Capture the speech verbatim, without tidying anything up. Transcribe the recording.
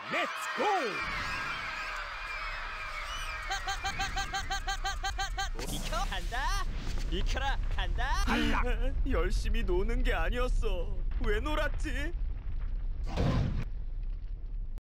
렛츠고! 비켜 간다. 비켜라 간다. 탈락! 열심히 노는 게 아니었어. 왜 놀았지?